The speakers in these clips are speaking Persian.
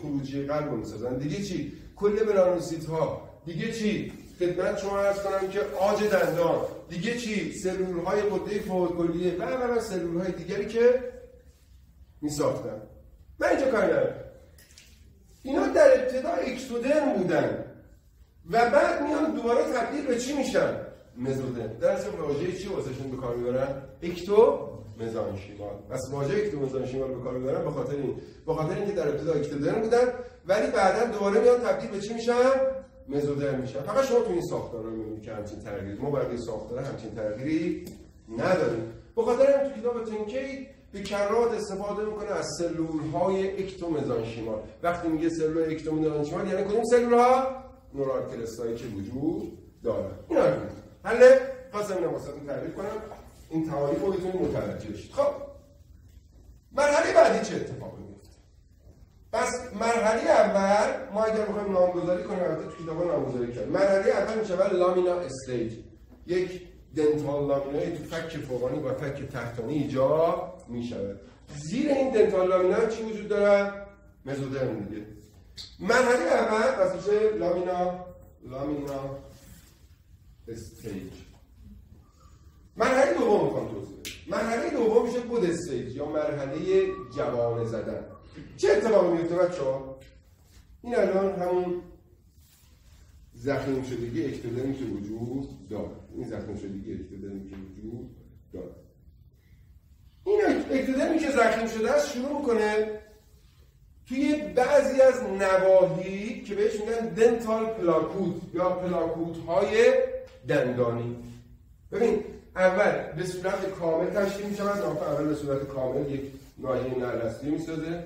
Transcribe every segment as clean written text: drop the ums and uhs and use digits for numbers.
خروجی قلب رو میسازن. دیگه چی؟ کل ملانوسیت‌ها. دیگه چی؟ خدمت شما عرض کنم که عاج دندان. دیگه چی؟ سلول‌های غده فوق‌کلیه و سلول‌های دیگری که میساختن. من اینجا کاری ندارم. اینا در ابتدا اکتودرم بودن و بعد میان دوباره تبدیل به چی میشن؟ مزودرم. در اصل واژه چی واسهشون به کار میبرن؟ اکتو مزانشیمال. پس واژه اکتو مزانشیمال به کار میبرن به خاطر اینکه در ابتدا اکتودرم بودن ولی بعدا دوباره میان تبدیل به چی میشن؟ مزودرم میشن. فقط شما تو این ساختارا میبینید که همچین تغییری، ما برای ساختار همچین تغییری نداریم. به خاطر همین تو کتاب تنکی به کرات استفاده میکنه از سلول‌های اکتومزانشیمال. وقتی میگه سلول اکتومزانشیمال یعنی کدوم سلول‌ها؟ نورال کلستایی که وجود داره. اینا حل خواستم اینو واسهتون تعریف کنم. این تعاریف رو بتونید متوجه بشید. خب مرحله بعدی چه اتفاقی میفته؟ پس مرحله اول ما اگر بخوایم نامگذاری کنیم، البته تو کتابا نامگذاری کردیم. مرحله اول میشه لامینا استیج. یک دنتال لامینای تو فک فوقانی و فک تحتانی ایجاد میشود. زیر این دنتال لامینای چی وجود داره؟ مزودرم دیگه. مرحله اول پس میشه لامینا استیج. مرحله دوم میخوام توضیح بدم. مرحله دوم میشه بود استیج یا مرحله جوانه زدن. چه اتفاقی میفته بچه‌ها؟ این الان همون زخیم شدگی اکتودرمی که وجود داره. این زخیم شدگی اکتودرمی که وجود داره. این اکتودرمی که زخیم شده است شروع میکنه توی بعضی از نواحی که بهش میگن دنتال پلاکود یا پلاکودهای دندانی. ببین اول به صورت کامل تشکیل میشه. اول به صورت کامل یک ناحیه نرم‌دستی میسازه.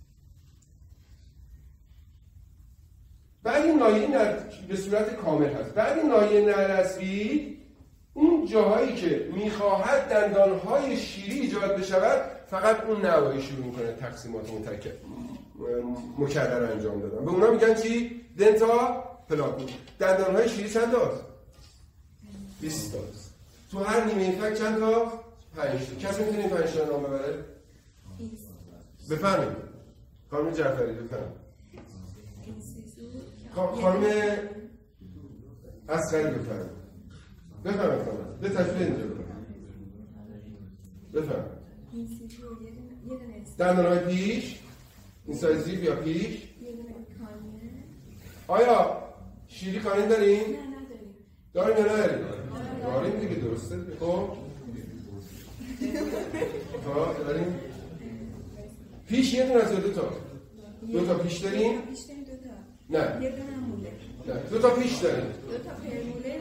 بعد این ناحیه به صورت کامل هست. بعد این ناحیه نرم‌دستی اون جاهایی که میخواهد دندانهای شیری ایجاد بشود فقط اون نواحی شروع میکنه تقسیمات مکرر انجام دادن. به اونا میگن چی؟ دنتا پلاکود. دندانهای شیری چند تاست؟ 20 تاست. تو هر نیمه فک چند تا؟ 5 تا. کسی میتونه این 5 تا نام ببره؟ بفرمایید. خانم جعفری بفرمایید. خانم اصغری بفرمایید. بفرمایید خانم. به تشریح اینجا بفرمایید. دندانهای پیش اینسایزیو یا پیش. آیا شیری کانین داریم؟ نه داریم یا نداریم؟ داریم دیگه درسته؟ خب داریم پیش یه دونه از دو تا پیش داریم؟ نه یه دونه موله. نه دو تا پیش داریم. دو تا پرموله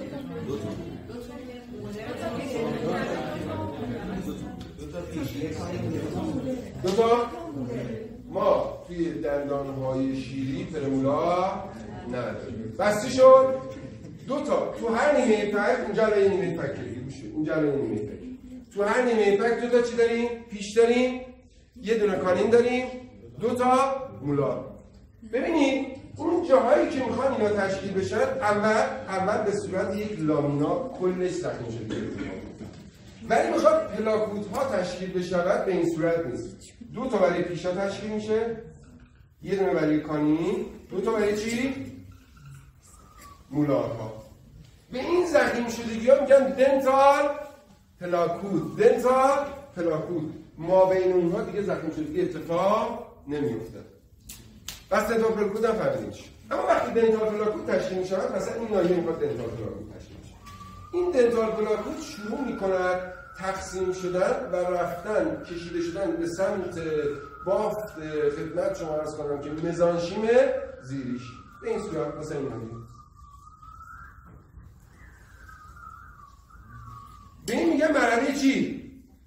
دو تا ما توی دندانهای شیری پرمولا نداریم. بستی شد دو تا تو هر نیمه پک. اینجا لای نیمه پک میشه. اینجا لای نیمه پک. تو هر نیمه پک دو تا چی داریم؟ پیش داریم. یه دونه کانین داریم. دو تا مولار. ببینید اون جاهایی که میخوان اینا تشکیل بشن اول به صورت یک لامینا کلش زخیم شده. ولی میخواد پلاکودها تشکیل بشود به این صورت نیست. دو تا برای پیشا تشکیل میشه. یه دونه برای کانین. دو تا برای چی؟ مولارها. به این زخیم شدگی ها میگن دنتال پلاکود. دنتال پلاکود. ما بین اونها دیگه زخیم شدگی اتفاق نمیفته. بس دنتال پلاکود هم فهمیدین چی؟ اما وقتی دنتال پلاکود تشکیل میشه مثلا این ناحیه میخواد دنتال پلاکود تشکیل میشه. این دنتال پلاکود شروع میکند تقسیم شدن و رفتن کشیده شدن به سمت بافت خدمت شما عرض کنم که مزانشیم زیریش. به این صورت مثلا این ناحیه. به این میگن مرحله چی؟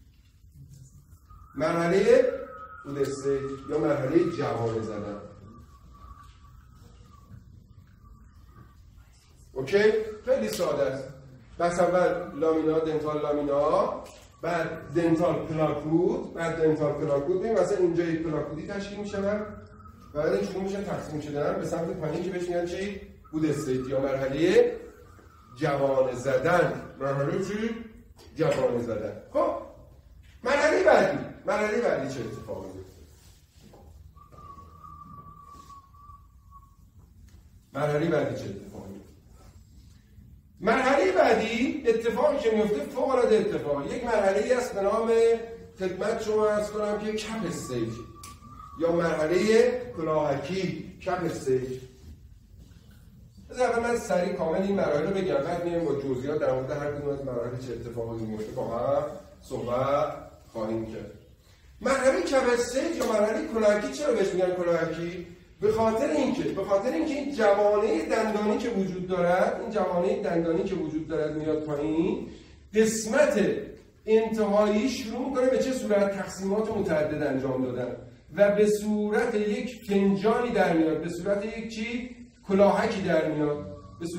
مرحله اودستیج یا مرحله جوانه زدن. اوکی؟ خیلی ساده است. بس اول لامینا، دنتال لامینا، بعد دنتال پلاکود، بعد دنتال پلاکود. ببین مثلا اینجا یک پلاکودی تشکیل میشه و بعد این شروع میشن تقسیم شدن به سمت پایین که بهش میگن چی؟ اودستیج یا مرحله جوانه زدن. مرحله چی؟ جوانه زدن. خب مرحله بعدی چه اتفاقی میفته؟ مرحله بعدی چه اتفاقی میفته؟ مرحله بعدی اتفاقی که میفته فوق العاده اتفاقی. یک مرحله ای است به نام خدمت شما عرض کنم که کپ استیج یا مرحله کلاهکی کپ استیج. بذار من سریع کامل این مراحل رو بگم، بعد میایم با جزئیات در مورد هر کدوم از مراحل چه اتفاقی میفته با هم صحبت خواهیم کرد. مرحله کپ استیج یا مرحله کلاهکی چرا بهش میگن کلاهکی؟ به خاطر اینکه این جوانه دندانی که وجود دارد میاد پایین، قسمت انتهایی شروع میکنه به چه صورت؟ تقسیمات متعدد انجام دادن و به صورت یک فنجانی در میاد، به صورت یک چی؟ کلاهکی در میاد،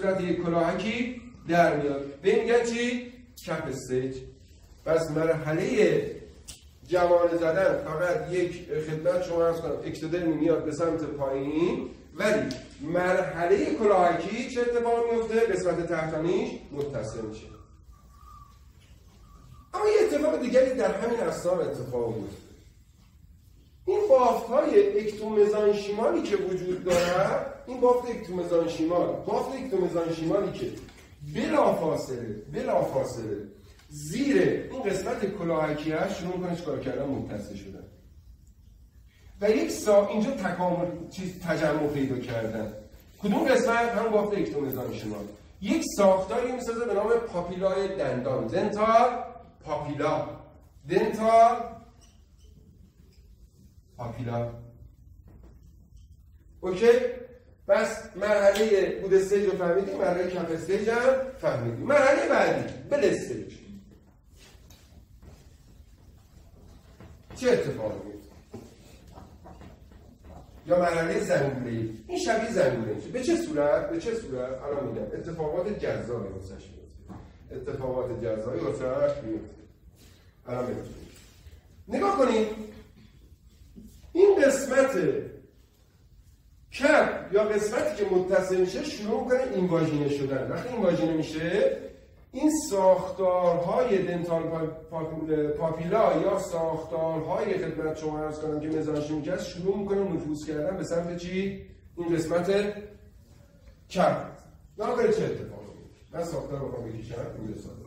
به این میگن چی؟ کپ استیج. پس مرحله جوانه زدن فقط یک خدمت شما عرض کنم اکتدرمی میاد به سمت پایین، ولی مرحله کلاهکی چه اتفاقی میفته؟ قسمت تحتانیش متصل میشه. اما یه اتفاق دیگری در همین اثناء اتفاق میفته. این بافت‌های اکتومزانشیمالی که وجود دارد، این بافت اکتومزانشیمالی که بلافاصله زیر این قسمت کلاهکی‌اش شروع کنه چیکار کردن؟ متصل شدن و اینجا تجمع پیدا کردن. کدوم قسمت؟ هم بافت اکتومزانشیمال. یک ساختاری میسازه به نام پاپیلای دندان، دنتال پاپیلا. اوکی؟ پس مرحله بود استیج رو فهمیدیم، مرحله کپ استیج هم فهمیدیم. مرحله بعدی بل استیج چه اتفاقی میفته؟ یا مرحله زنگوله‌ای. این شبیه زنگوله میشه. به چه صورت؟ الان میگم. اتفاقات جذابی واسش میفته. الان میفته. نگاه کنید. این قسمت کپ یا قسمتی که متصل میشه شروع کنه اینواژینه شدن. وقتی اینواژینه میشه، این ساختارهای دنتال پاپیلا یا ساختارهای خدمت شما عرض کنم که مزانشیمی هست شروع میکنه نفوذ کردن به سمت چی؟ این قسمت کپ. ناظر چه اتفاقی میفته؟ من ساختار رو بخوام بکشم این ساختار.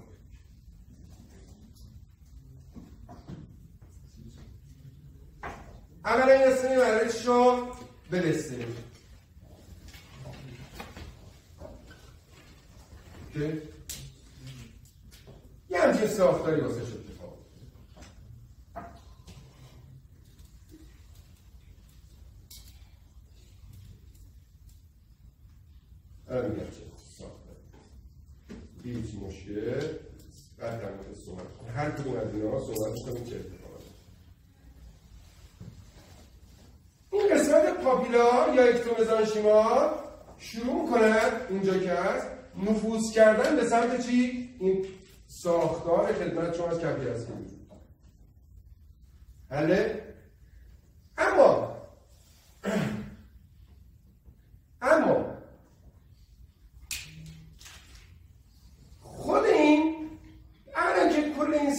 اولا این قسمت مرحله شو بلسته. اوکی؟ یه همچین ساختاری واسه شد اتفاق. الان میگم چه ساختاری هیچ مشکل بعد در مورد صحبت کنیم. هر کدوم از اینا صحبت کنیم چه اتفاقی. این قسمت پاپیلا یا اکتومزانشیما شروع میکنن اینجا که هست نفوذ کردن به سمت چی؟ این ساختار خدمت شما از کپی هست. حله؟ اما خود این اولا که کل این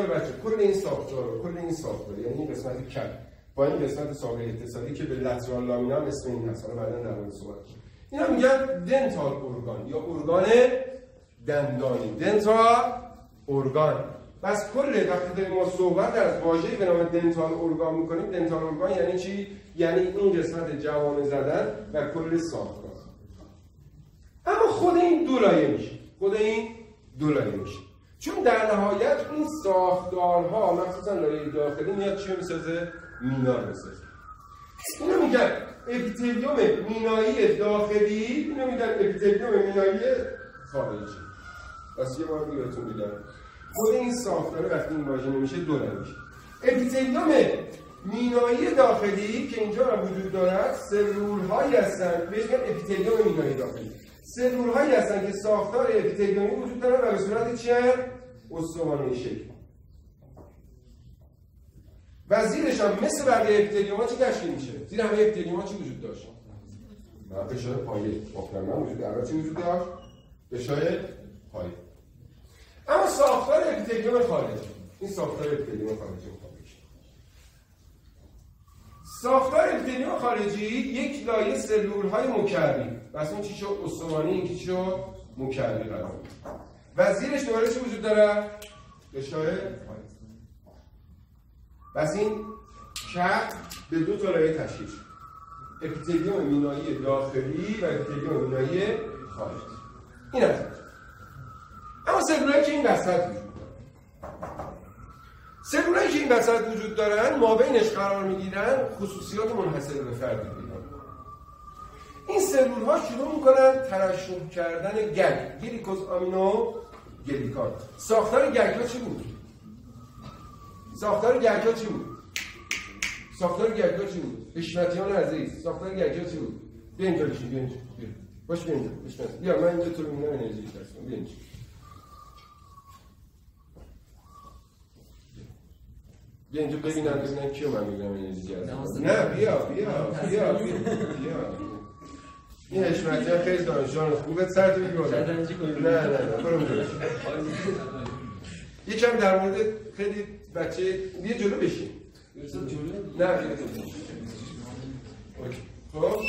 ساختار یعنی این قسمت کپ با این قسمت ساقه اتصالی که به لترال لامینال اسم این هست، حالا بعدا در مورد صحبت کنیم. اینا میگن دنتال ارگان یا ارگان دندانی، دنتال ارگان. بس کل وقتی داریم ما صحبت از واژه‌ای به نام دنتال ارگان میکنیم، دنتال ارگان یعنی چی؟ یعنی این قسمت جوانه زدن و کل ساختار. اما خود این دو لایه میشه. چون در نهایت این ساختارها مخصوصا لایه داخلی میاد چی میسازه؟ مینا میسازه. اینو میگن اپیتلیوم مینایی داخلی، اینو میگن اپیتلیوم مینایی خارجی. پس یه بار دیگه بهتون میگم خود این ساختار وقتی این واژه میشه دو لایه میشه. اپیتلیوم مینایی داخلی که اینجا وجود دارد سلول‌هایی هستند بهش میگن اپیتلیوم مینایی داخلی. سلول‌هایی هستند که ساختار اپیتلیومی وجود دارد و به صورت چیه؟ استوانه‌ای شکل. و زیرش هم مثل بقیه اپیتلیوم‌ها چی تشکیل میشه؟ زیر همه اپیتلیوم‌ها چی وجود داشت؟ غشای پایه. واقعا وجود داره. چی وجود داشت؟ غشای پایه. اما ساختار اپیتلیوم خارجی. این ساختار اپیتلیوم خارجی میخوام بگم. ساختار اپیتلیوم خارجی یک لایه سلول‌های مکعبی، پس اون چی شد؟ استوانه، این چی شد؟ مکعبی قرار می‌گیره. و زیرش دوباره چی وجود داره؟ غشای پس این کپ به دو تا لایه تشکیل شد. اپیتلیوم مینایی داخلی و اپیتلیوم مینایی خارجی. این از اما سلولایی که این وسط وجود دارن، سلولایی که این وسط وجود دارن مابینش قرار میگیرن خصوصیات منحصر به فرد پیدا میکنن. این سلول ها شروع میکنن ترشح کردن گگ، گلیکوز آمینو گلیکان. ساختار گگ ها چی بود؟ ساختار گگ ها چی بود؟ ساختار گگ ها چی بود؟ حشمتیان عزیز، ساختار گگ ها چی بود؟ بیا اینجا بشین، بیا اینجا، باش بیا اینجا، بیا من اینجا تو رو میبینم انرژی هستم، بیا اینجا. بیا اینجا ببینن کیو من میبینم انرژی هستم. نه بیا این حشمتی هم خیلی دانشجان خوبه، سر تو بگیرم. نه برو میدونش. یکم در مورد خیلی بچه بیا جلو بشین. نه بیا جلو. خب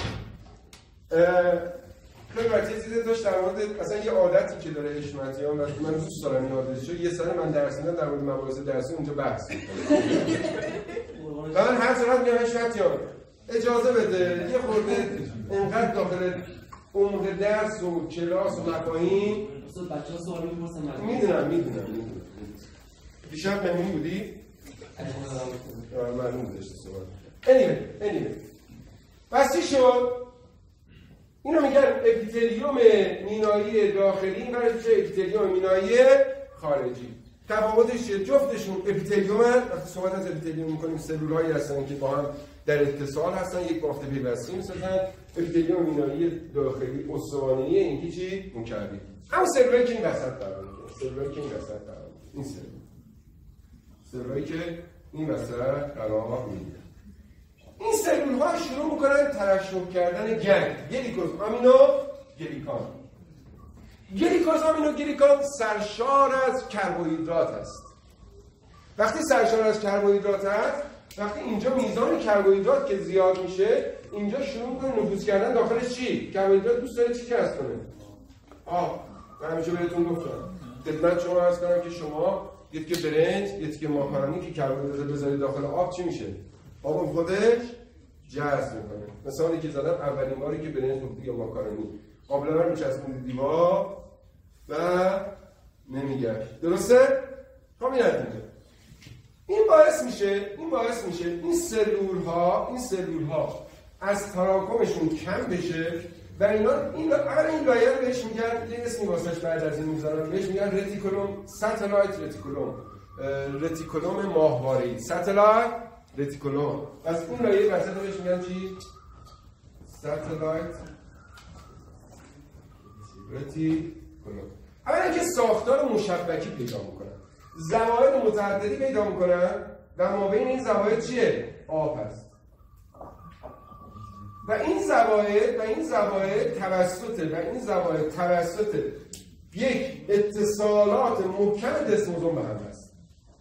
خیلی بچه چیزی داشت در مورد مثلا یه عادتی که داره حشمتیان و من دوست دارم این عادتشو، یه سر من درس میدم در مورد مباحث درسی اونجا بحث میکنم. و من هر صورت میگم حشمتیان اجازه بده یه خورده اینقدر داخل عمق درس و کلاس و مفاهیم بچه‌ها سوال می‌پرسن. میدونم دیشب مهمونی بودی؟ معلوم بودش سوال. anyway پس چی شد؟ اینو میگن اپیتلیوم مینایی داخلی و اپیتلیوم مینایی خارجی. تفاوتش چیه؟ جفتشون اپیتلیومن. وقتی صحبت از اپیتلیوم می‌کنیم سلول‌هایی هستن که با هم در اتصال هستن، یک بافت پیوستی می‌سازن. اپیتلیوم مینایی داخلی استوانه‌ای، این چی؟ مکعبی. اما سلولایی که این وسط قرار می‌گیره، این سلولایی که این وسط قرار می‌گیره. این سلول ها شروع میکنن ترشح کردن گنگ، گلیکوز آمینو گلیکان. گلیکوز آمینو گلیکان سرشار از کربوهیدرات است. وقتی سرشار از کربوهیدرات است، وقتی اینجا میزان کربوهیدرات که زیاد میشه، اینجا شروع میکنه نفوذ کردن داخلش چی؟ کربوهیدرات دوست داره چی کسب کنه؟ من همیشه بهتون گفتم، خدمت شما عرض کنم که شما یه تیکه برنج، یه تیکه ماکارونی که کربوهیدرات بذارید داخل آب چی میشه؟ آب خودش جذب میکنه. مثالی که زدم اولین باری که برنج گفتی یا ماکارونی قابلا رو میچسبونید دیوار و نمیگرد، درسته؟ خب این باعث میشه این سلول ها از تراکمشون کم بشه و این لایه رو بهش میگن، یه اسمی واسش بعد از این میذارن، بهش میگن رتیکولوم، ساتلایت رتیکولوم ماهواره‌ای، ساتلایت رتیکولوم. از اون لایه وسط رو بهش میگن چی؟ ساتلایت رتیکولوم. اولا که ساختار مشبکی پیدا میکنن، زواید متعددی پیدا میکنن و مابین این زواید چیه؟ آب هست. و این زواید توسط یک اتصالات محکم دسموزوم به هم هست.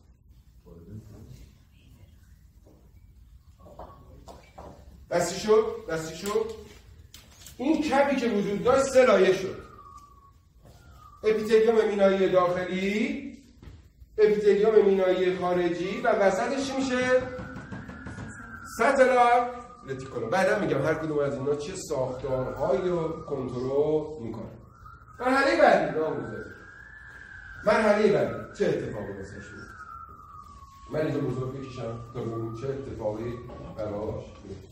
دستی شد این کپی که وجود داشت سه لایه شد: اپیتلیوم مینایی داخلی، اپیتلیوم مینایی خارجی و وسطش چی میشه؟ ساتلایت رتیکولوم. بعدا میگم هر کدوم از اینا چه ساختارهایی رو کنترل میکنه. مرحله بعدی چه اتفاقی واسه شد؟ من اینجا بزرگ بکشم تا ببینیم چه اتفاقی براش میفته.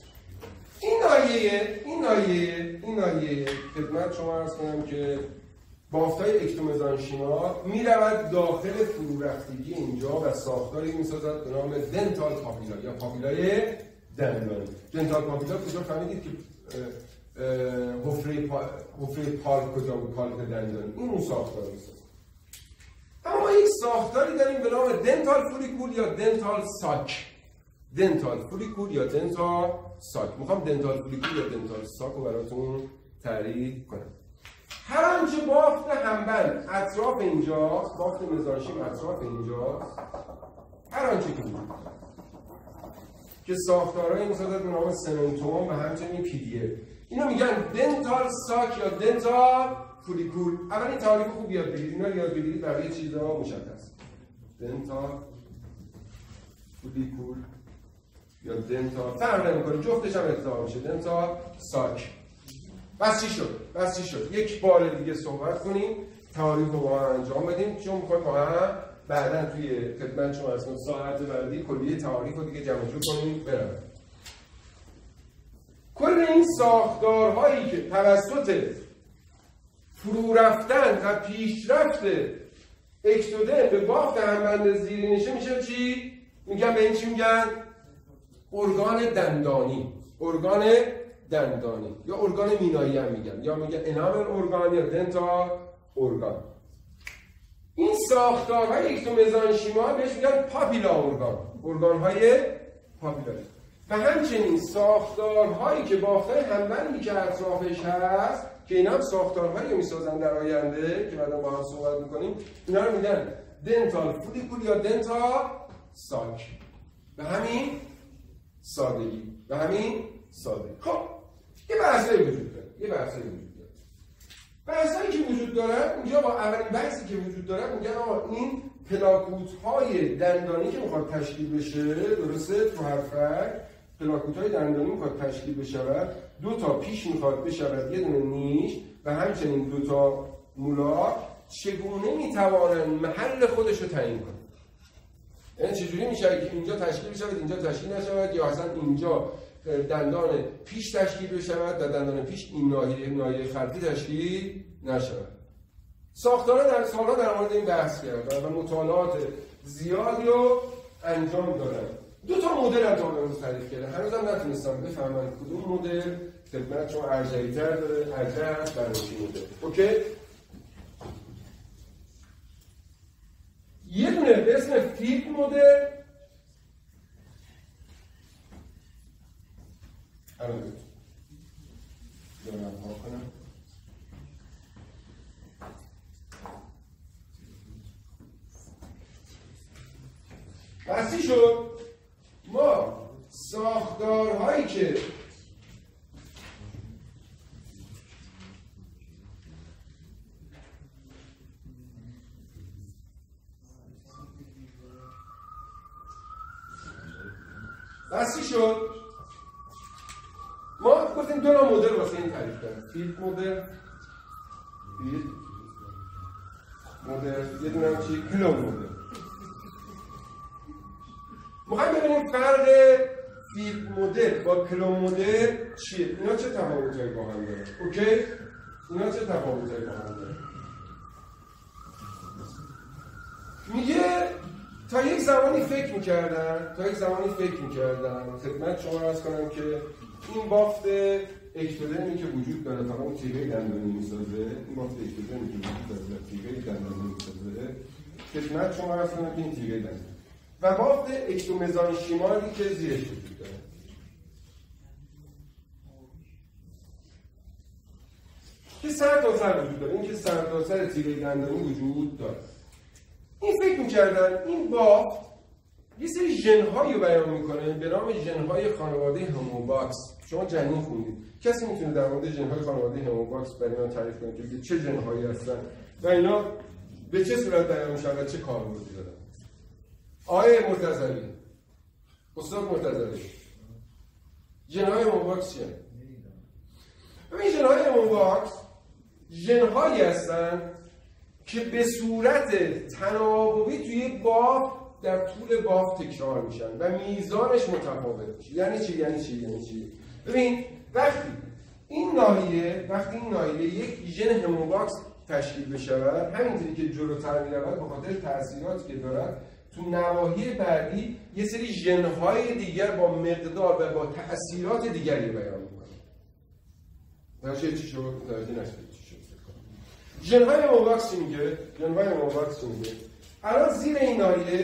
این ناحیه خدمت شما عرض کنم که بافتای اکتومزانشیما میرود داخل فرورفتگی اینجا و ساختاری میسازد به نام دنتال پاپیلا یا پاپیلای دندانی. دنتال پاپیلا کجا فهمیدید که حفره پالپ کجا بود؟ پالپ دندانی. این اون ساختار میسازد. اما ما یک ساختاری داریم به نام دنتال فولیکول یا دنتال ساک. میخوام دنتال فولیکول یا دنتال ساک رو براتون تعریف کنم. هر آنچه بافت همبند اطراف اینجاست، بافت مزانشیم اطراف اینجاست، هر آنچه که که ساختارهایی مساعدت به نام سمنتوم و همچنین PDA. اینو میگن دنتال ساک یا دنتال فولیکول. اول این تعریف خوب یاد بگیرید، اینا یاد بگیرید بقیه چیزا مشخص. دنتال فولیکول یا دنتال فرق نمیکنه، جفتش هم اتفاق میشه. دنتال ساک. بس چی شد؟ یک بار دیگه صحبت کنیم، تعریف رو با هم انجام بدیم، چون میخوایم با هم بعداً توی خدمت شما از ساعت بعدی کلیه تعریف رو دیگه جمع جور کنیم برم. کل این ساختارهایی که توسط فرو رفتن و پیشرفت اکتودرم به بافت همبند زیرینشه میشه چی؟ میگن به این چی میگن؟ ارگان دندانی. ارگان دندانی یا ارگان مینایی هم میگن، یا میگن انامل ارگان یا دنتال ارگان. این ساختارهای اکتومزانشیما بهش میگن پاپیلا ارگان، ارگانهای پاپیلاری. و همچنین ساختارهایی که بافتای همبندی که اطرافش هست که اینا هم ساختارهایی میسازن در آینده که بعدا با هم صحبت میکنیم، اینا رو میگن دنتال فولیکول یا دنتال ساک. به همین سادگی. خب یه بحثایی وجود داره. بحثایی که وجود دارن اینجا با اولین بحثی که وجود داره میگن آقا این پلاکوت‌های دندانی که میخواد تشکیل بشه، درسته؟ تو هر فرد پلاکوت‌های دندانی میخواد تشکیل بشه، دو تا پیش میخواد بشه، یه دونه نیش و همچنین دو تا مولار، چگونه میتوانن محل خودش رو تعیین کنن؟ یعنی چجوری میشه که اینجا تشکیل بشه اینجا تشکیل نشه، یا اصلا اینجا دندان پیش تشکیل بشه و دندان پیش این ناحیه خلفی تشکیل نشود. سالها در مورد این بحث کردن و مطالعات زیادی رو انجام دادن. دو تا مدل هم تا امروز تعریف کردن، هنوزم نتونستم بفهمم کدوم مدل خدمت شما ارجحی‌تر داره، ارجح برنامه‌ای مدل. اوکی؟ یه دونه به اسم فیلد مدل بسی شد. ما ساختارهایی که ما گفتیم دو نوع مدل واسه این تعریف کردیم. فیلد مدل، یه دونه هم چی؟ کلون مدل. میخوایم ببینیم فرق فیلد مدل با کلون مدل چیه؟ اینا چه تفاوتایی با هم داره؟ اوکی؟ اینا چه تفاوتایی با هم داره؟ میگه تا یک زمانی فکر میکردن خدمت شما عرض کنم که این بافت اکتودرمی که وجود داره فقط اون تیغه دندانی میسازه، این بافت اکتودرمی که وجود داره تیغه دندانی میسازه، خدمت شما عرض کنم که این تیغه دندانی و بافت اکتومزانشیمالی که زیرش وجود داره. که سرتاسر وجود داره، این که سرتاسر تیغه دندانی وجود داره. این فکر می‌کردن این بافت یه سری ژن‌هایی رو بیان می‌کنه به نام ژن‌های خانواده هموباکس. شما جنین خوندید. کسی می‌تونه در مورد ژن‌های خانواده هموباکس برای من تعریف کنه که چه ژن‌هایی هستن و اینا به چه صورت بیان میشن و چه کاربردی دارن؟ آقای مرتضوی، استاد مرتضوی، ژن‌های هموباکس چیه؟ ببین ژن‌های هموباکس ژن‌هایی هستن که به صورت تناوبی توی بافت در طول بافت تکرار میشن و میزانش متفاوت میشه. یعنی چی؟ ببین وقتی این ناحیه یک ژن هموباکس تشکیل بشه، همینطوری که جلوتر میرود به خاطر تاثیراتی که دارد تو نواحی بعدی یه سری ژن‌های دیگر با مقدار و با تاثیرات دیگری بیان میکنه. درشه چی شد؟ ژن‌های هموباکس چی میگه؟ الان زیر این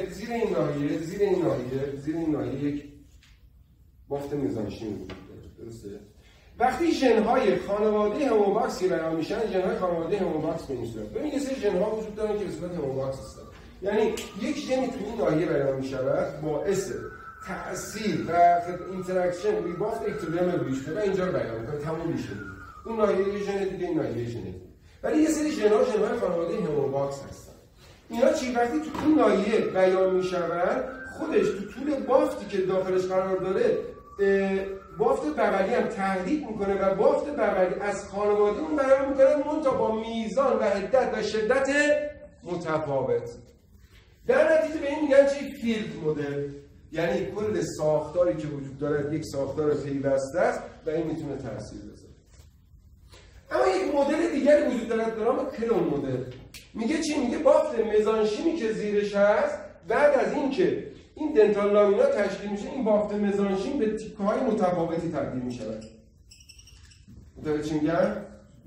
ناحیه یک بافت میزانشین وجود داره، درسته؟ وقتی ژن‌های خانواده هموباکس که بیان میشن، ژن‌های خانواده هموباکس به این صورت. ببین یه سری ژن‌ها وجود دارن که به صورت هموباکس هستن. یعنی یک ژنی تو این ناحیه بیان میشود باعث تأثیر و اینتراکشن روی بافت اکتودرم رویش و اینجا رو بیان می‌کنه. تموم میشه. اون ناحیه ژن دیگه، این ناحیه ژن دیگه. ولی یه سری ژن‌های خانواده هموباکس هستن. اینا چی وقتی تو این ناحیه بیان میشوند، خودش تو طول بافتی که داخلش قرار داره بافت بغلی هم تحریک میکنه و بافت بغلی از خانواده اون بیان میکنه، منتها با میزان و حدت و شدت متفاوت. در نتیجه به این میگن چی؟ فیلد مدل. یعنی کل ساختاری که وجود داره یک ساختار پیوسته است و این میتونه تاثیر بذاره. اما یک مدل دیگری وجود داره به نام کلون مدل. میگه چی؟ میگه بافت مزانشیمی که زیرش هست بعد از اینکه این دنتال لامینا تشکیل میشه، این بافت مزانشیم به تیکه‌های متفاوتی تبدیل میشه. متوجه چی میگن؟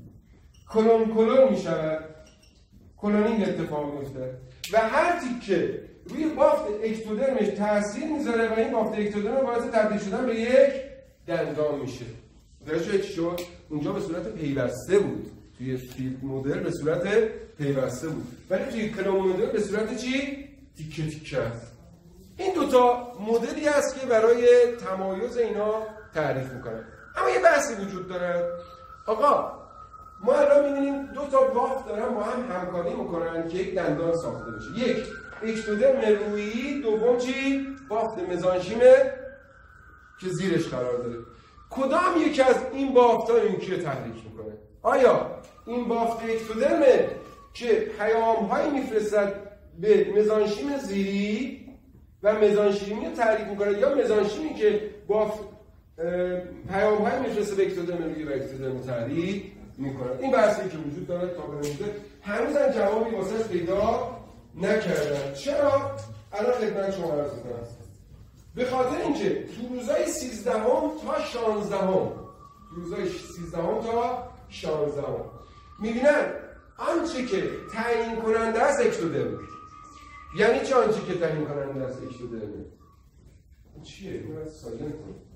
کلون میشه. کلونینگ اتفاق میفته و هر تیکه روی بافت اکتودرمش تاثیر میذاره و این بافت اکتودرم باعث تبدیل شدن به یک دندان میشه. درسته چی شد؟ اونجا به صورت پیوسته بود. توی فیلد مدل به صورت پیوسته بود. ولی توی کلون مدل به صورت چی؟ تیکه تیکه است. این دوتا مدلی است که برای تمایز اینا تعریف میکنن. اما یه بحثی وجود داره. آقا ما الان می‌بینیم دو تا بافت دارن با هم همکاری میکنن که یک دندان ساخته بشه. یک اکتودرم رویی، دوم چی؟ بافت مزانشیمه که زیرش قرار داره. کدام یکی از این بافت‌ها این که تحریک میکنه؟ آیا این بافت اکتودرمه که پیام‌هایی میفرستد به مزانشیم زیری و مزانشیمی رو تحریک میکنه، یا مزانشیمی که بافت پیام‌هایی میفرسته به اکتودرم رویی و اکتودرم تحریک میکنن؟ این بحثی که وجود داره تا به امروز هنوز جوابی واسه پیدا نکردن. چرا؟ الان خدمت شما عرض می‌کنم. به خاطر اینکه تو روزهای 13 تا 16 تو روزهای 13 تا 16 می‌بینن آنچه که تعیین کننده است اکتودرم. یعنی چه آنچه که تعیین کننده است اکتودرم؟ چیه؟ اینو از سایلنت کنید.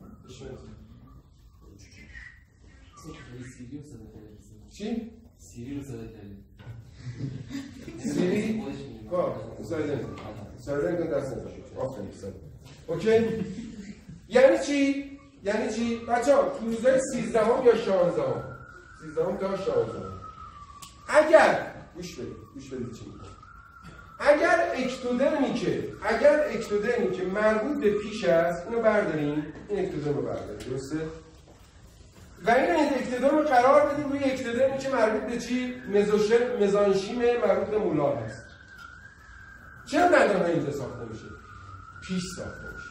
چی؟ سیری رو صدا کردیم. سیری؟ با سایلنت دست نکشید. آفرین سایلنت. اوکی؟ یعنی چی؟ یعنی چی؟ بچه‌ها تو روزهای 13 یا 16 13 تا 16 اگر گوش بدید چی میگم. اگر اکتودرمی که مربوط به پیش است، اینو برداریم، این اکتودرم رو برداریم، درسته؟ و این اکتودرم رو قرار بدیم روی اکتودرمی که مربوط به چی؟ مزانشیم مربوط به مولار هست. چرا دندان‌ها اینجا ساخته میشه؟ پیش ساخته میشه.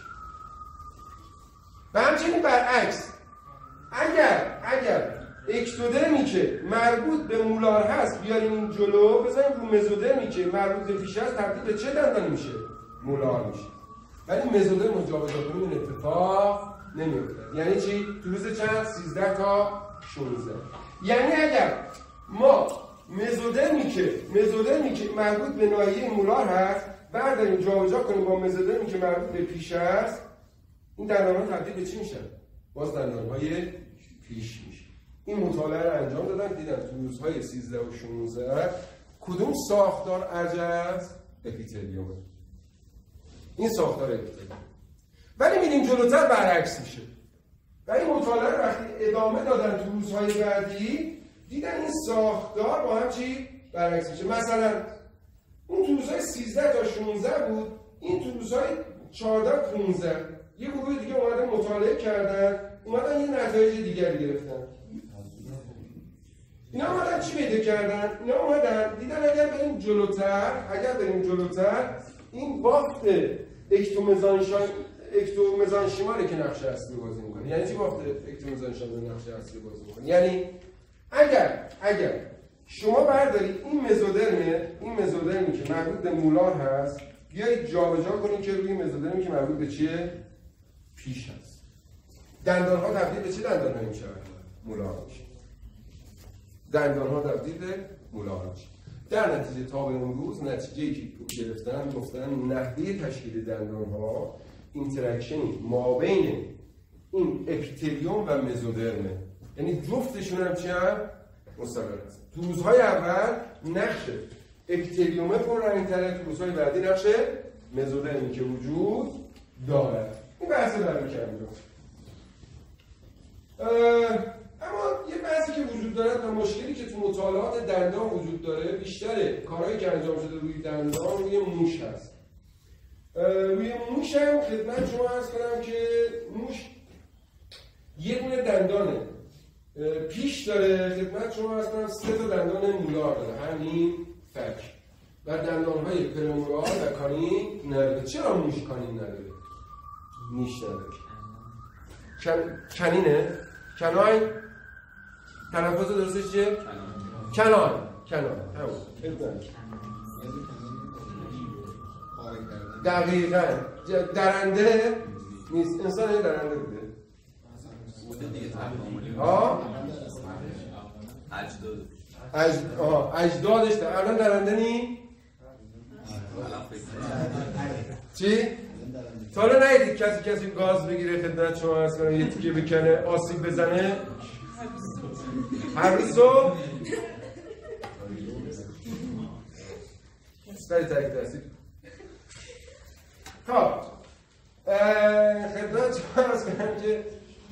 و همچنین برعکس، اگر اکتودرمی که مربوط به مولار هست بیاریم این جلو، بذاریم رو مزودرمی که مربوط به پیش هست، تبدیل به چه دندانی میشه؟ مولار میشه. ولی مزودرم رو جابجا کنیم این اتفاق نمیفته. یعنی چی؟ تو روز چند؟ 13 تا 16. یعنی اگر ما مزودرمی که مربوط به ناحیه مولار هست برداریم جابجا کنیم با مزودرمی که مربوط به پیش هست، این دندان‌ها تبدیل به چی میشن؟ باز دندان‌های پیش میشه. این مطالعه رو انجام دادن، دیدن تو روزهای 13 و 16 کدوم ساختار ارجاست؟ اپیتلیومه. این ساختار اپیتلیوم. ولی میریم جلوتر برعکس میشه. و این مطالعه رو وقتی ادامه دادن تو روزهای بعدی دیدن این ساختار با هم چی؟ برعکس میشه. مثلا اون تو روزهای 13 تا 16 بود، این تو روزهای 14 15 یه گروه دیگه اومدن مطالعه کردن، اومدن یه نتایج دیگری گرفتن. اینا اومدن چی پیدا کردن؟ اینا اومدن دیدن اگر بریم جلوتر این بافت اکتومزانشیماله که نقش اصلی بازی میکنه. یعنی چی بافت اکتومزانشیمال نقش اصلی بازی میکنه؟ یعنی اگر شما بردارید این مزودرمی که مربوط به مولار هست بیایید جابجا کنید که روی مزودرمی که مربوط به چیه؟ پیش هست. دندان‌ها تبدیل به چه دندان‌هایی میشن؟ مولار میشه. دندان‌ها تبدیل به مولار میشه. در نتیجه تا به امروز نتیجه‌ای که گرفتن گفتن نحوه تشکیل دندان‌ها اینتراکشنی مابین این اپیتلیوم و مزودرمه. یعنی جفتشون هم چی هم؟ مستقل هست. تو روزهای اول نقش اپیتلیومه پررنگ‌تره، تو روزهای بعدی نقش مزودرمی که وجود داره. این بحث برای کردم. اما یه بحثی که وجود دارد و مشکلی که تو مطالعات دندان وجود داره بیشتره کارهایی که انجام شده روی دندان روی موش هست. روی موش هم خدمت شما عرض کنم که موش یه دونه دندانه پیش داره، خدمت شما عرض کنم 3 تا دندان مولار داره، همین فک و دندانهای پرمولار و کانین نداره. چرا موش کانین نداره؟ نیش نداره. کنینه؟ کناین؟ تلفظ درستش چیه؟ کنان همون دقیقاً درنده نیست، انسان درنده بوده اجدادش ده. الان درنده نی؟ چی؟ تا حالا ندیدید کسی گاز بگیره خدمت شما عرض کنم یه تیکه بکنه آسیب بزنه؟ هر روز صبح؟ خیلی تایید دستید. خب خدمت شما عرض کنم که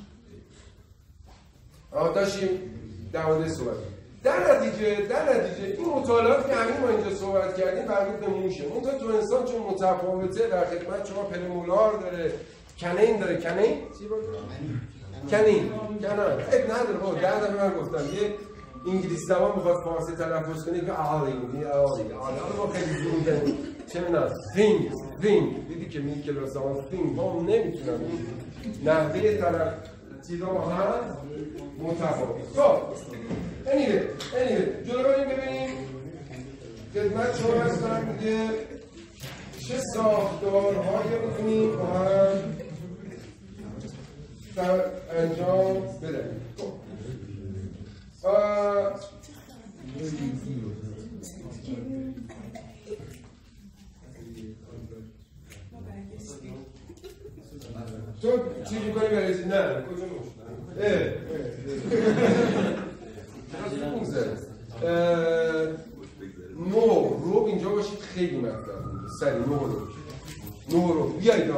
داشتیم در مورد صحبت. در نتیجه این مطالعات که همین ما اینجا صحبت کردیم مربوط به موشه. اون تو انسان چون متفاوته در خدمت شما پرمولار داره، کنین داره. کنین چی بود؟ کنین اب نداره بابا. 10 دفعه من گفتم یه انگلیسی زبان میخواد فارسی تلفظ کنه که آلی ما خیلی زور داریم چه می‌دونم think دیدی که میگه کلاس زبان think ما نمیتونم نحوه طرف چیزا با هم متفاوت. خب anyway جلو بریم ببینیم خدمت شما عرض کنم میگه چه ساختارهایی میتونیم با هم انجام بدهیم. تو چی میکنی برسی؟ نه کجا نو رو اینجا باشید خیلی مطلب سری نو رو بیایید